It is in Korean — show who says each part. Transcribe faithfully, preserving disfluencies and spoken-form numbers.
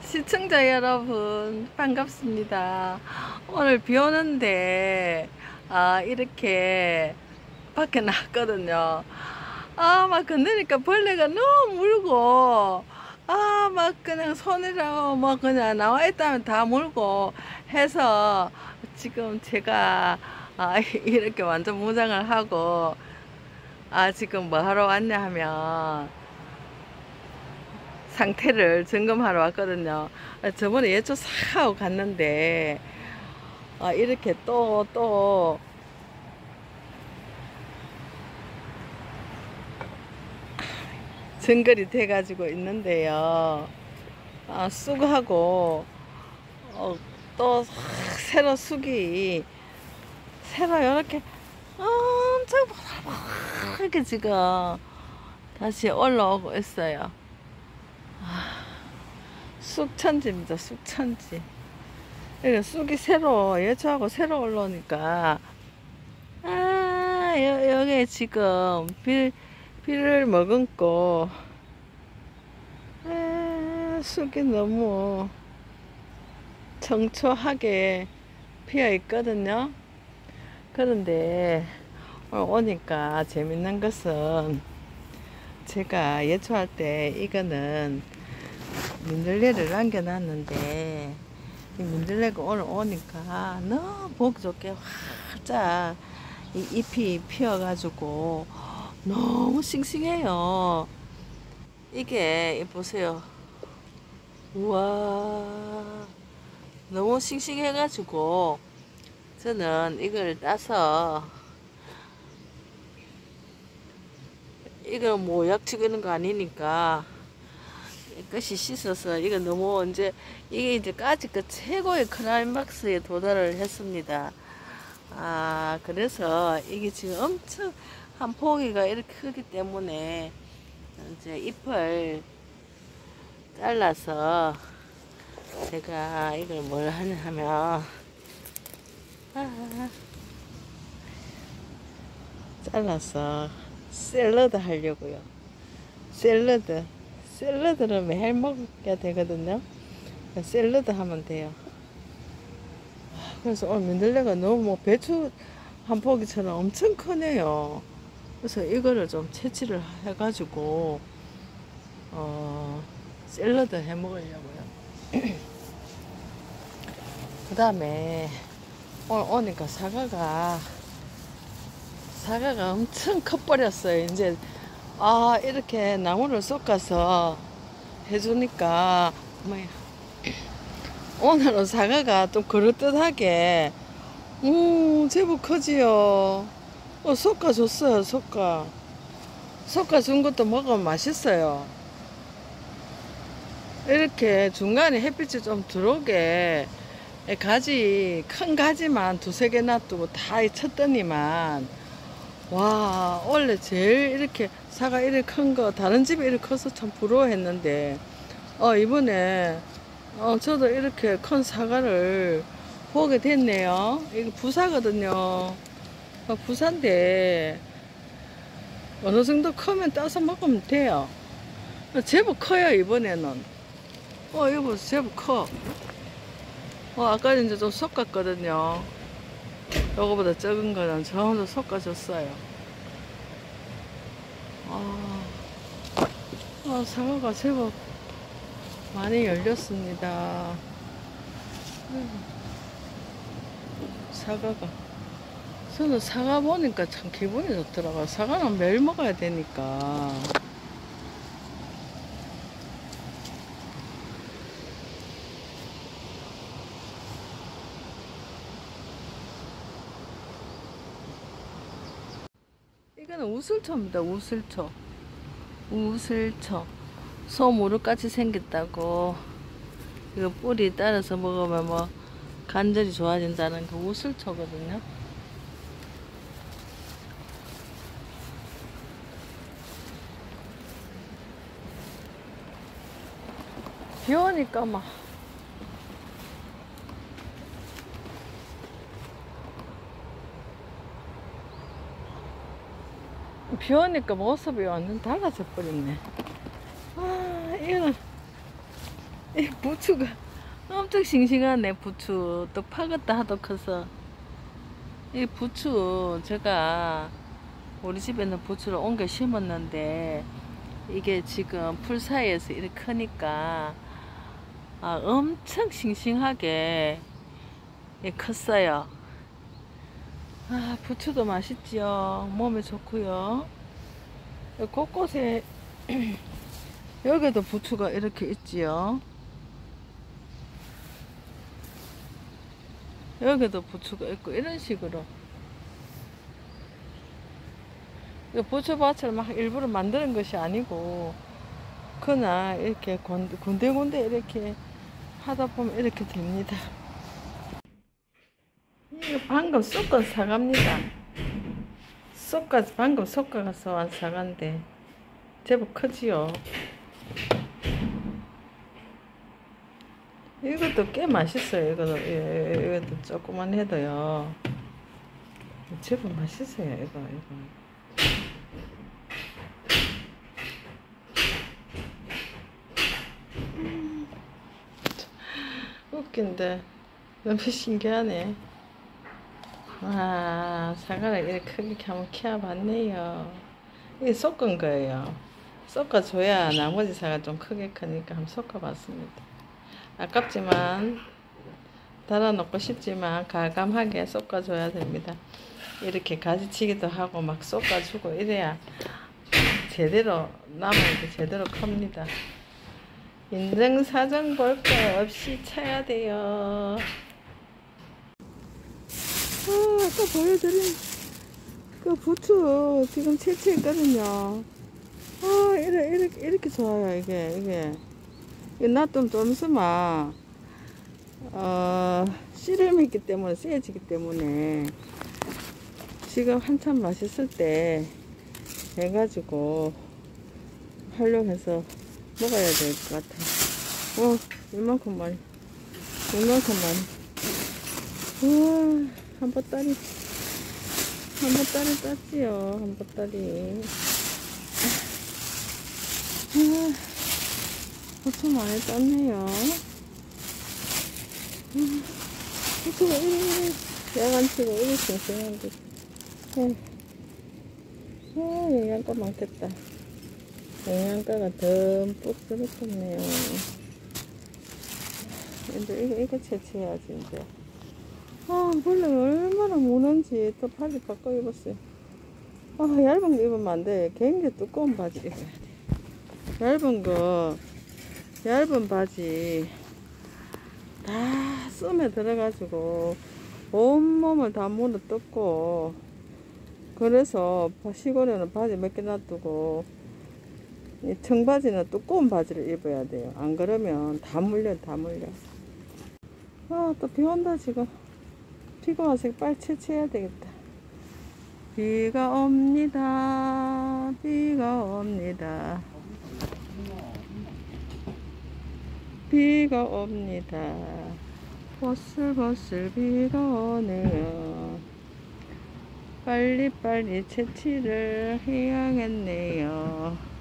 Speaker 1: 시청자 여러분 반갑습니다. 오늘 비 오는데 아 이렇게 밖에 나왔거든요. 아 막 건드니까 벌레가 너무 물고 아 막 그냥 손이랑 뭐 그냥 나와 있다면 다 물고 해서 지금 제가 아 이렇게 완전 무장을 하고 아 지금 뭐 하러 왔냐 하면 상태를 점검하러 왔거든요. 저번에 예초 싹 하고 갔는데 아, 이렇게 또 또 정글이 돼가지고 있는데요. 아, 쑥하고 어, 또 새로 쑥이 새로 이렇게 엄청 이렇게 지금 다시 올라오고 있어요. 쑥천지입니다. 쑥천지. 그러니까 쑥이 새로 예초하고 새로 올라오니까 아 여, 여기에 지금 빌, 비를 머금고 아, 쑥이 너무 청초하게 피어 있거든요. 그런데 오늘 오니까 재밌는 것은 제가 예초할 때 이거는 민들레를 남겨놨는데 이 민들레가 오늘 오니까 너무 보기 좋게 활짝 이 잎이 피어가지고 너무 싱싱해요. 이게 보세요. 우와 너무 싱싱해가지고 저는 이걸 따서 이거 뭐 약치고 있는 거 아니니까 깨끗이 씻어서 이거 너무 이제 이게 이제까지 그 최고의 클라이막스에 도달을 했습니다. 아 그래서 이게 지금 엄청 한 포기가 이렇게 크기 때문에 이제 잎을 잘라서 제가 이걸 뭘 하냐 하면 아, 잘라서 샐러드 하려고요. 샐러드 샐러드를 매일 먹어야 되거든요. 샐러드 하면 돼요. 그래서 오늘 민들레가 너무 뭐 배추 한 포기처럼 엄청 크네요. 그래서 이거를 좀 채취를 해가지고 어 샐러드 해 먹으려고요. 그 다음에 오늘 오니까 사과가 사과가 엄청 커버렸어요. 이제 아 이렇게 나무를 솎아서 해주니까 뭐야 오늘은 사과가 좀 그럴듯하게 음 제법 크지요. 어 솎아줬어요. 솎아 솎아준 것도 먹으면 맛있어요. 이렇게 중간에 햇빛이 좀 들어오게 가지 큰 가지만 두세 개 놔두고 다 쳤더니만 와 원래 제일 이렇게 사과 이렇게 큰 거 다른 집이 이렇게 커서 참 부러워했는데 어 이번에 어 저도 이렇게 큰 사과를 보게 됐네요. 이거 부사거든요. 어, 부사인데 어느 정도 크면 따서 먹으면 돼요. 어, 제법 커요 이번에는. 어 이거 보세요. 제법 커. 어 아까 이제 좀 솎았거든요. 요거보다 적은 거는 전부 솎아줬어요. 아, 아, 사과가 제법 많이 열렸습니다. 사과가. 저는 사과 보니까 참 기분이 좋더라고요. 사과는 매일 먹어야 되니까. 이거는 우슬초입니다. 우슬초. 우슬초. 소 무릎같이 생겼다고. 이거 뿌리 따라서 먹으면 뭐 관절이 좋아진다는 그 우슬초거든요. 비 오니까 막 비 오니까 모습이 완전 달라져 버렸네. 아, 이거는 이 부추가 엄청 싱싱하네. 부추 또 파겠다 하도 커서. 이 부추 제가 우리 집에는 부추를 옮겨 심었는데 이게 지금 풀 사이에서 이렇게 크니까 아, 엄청 싱싱하게 예, 컸어요. 아, 부추도 맛있지요. 몸에 좋고요. 곳곳에 여기도 부추가 이렇게 있지요. 여기도 부추가 있고 이런 식으로 부추밭을 막 일부러 만드는 것이 아니고 그냥 이렇게 군데군데 이렇게 하다 보면 이렇게 됩니다. 이거 방금 섞은 사과입니다. 섞어 방금 섞어서 한 사과인데 제법 크지요. 이것도 꽤 맛있어요. 이거도 이것도 조그만 해도요. 제법 맛있어요. 이거 이거. 음, 웃긴데 너무 신기하네. 와, 사과를 이렇게 크게 한번 키워봤네요. 이게 섞은 거예요. 섞어줘야 나머지 사과 좀 크게 크니까 한번 섞어봤습니다. 아깝지만 달아놓고 싶지만 가감하게 섞어줘야 됩니다. 이렇게 가지치기도 하고 막 섞어주고 이래야 제대로 나무도 제대로 큽니다. 인증사정 볼 거 없이 쳐야 돼요. 아, 아까 보여드린 그 부추 지금 채취했거든요. 아, 이렇게, 이렇게, 이렇게 좋아요. 이게, 이게. 이게 놔두면 좀 있으면, 어, 씨름이 있기 때문에, 세지기 때문에, 지금 한참 맛있을 때 해가지고, 활용해서 먹어야 될 것 같아요. 와, 이만큼만, 이만큼만. 우와, 한 보따리, 한 보따리 땄지요. 한 보따리. 아, 부추 많이 땄네요. 부추가 이리, 야간치고 이리 싱싱한데. 아, 영양가 많겠다. 영양가가 듬뿍 들어있네요. 이제 이거, 이거 채취해야지, 이제. 아, 벌레 얼마나 무는지 또 바지 바꿔 입었어요. 아, 얇은 거 입으면 안 돼. 굉장히 두꺼운 바지 입어야 돼. 얇은 거, 얇은 바지 다 씀에 들어가지고 온몸을 다 물어 뜯고, 그래서 시골에는 바지 몇 개 놔두고 이 청바지는 두꺼운 바지를 입어야 돼요. 안 그러면 다 물려, 다 물려. 아, 또 비 온다 지금. 비가 와서 빨리 채취해야 되겠다. 비가 옵니다. 비가 옵니다. 비가 옵니다. 보슬보슬 비가 오네요. 빨리빨리 채취를 해야겠네요.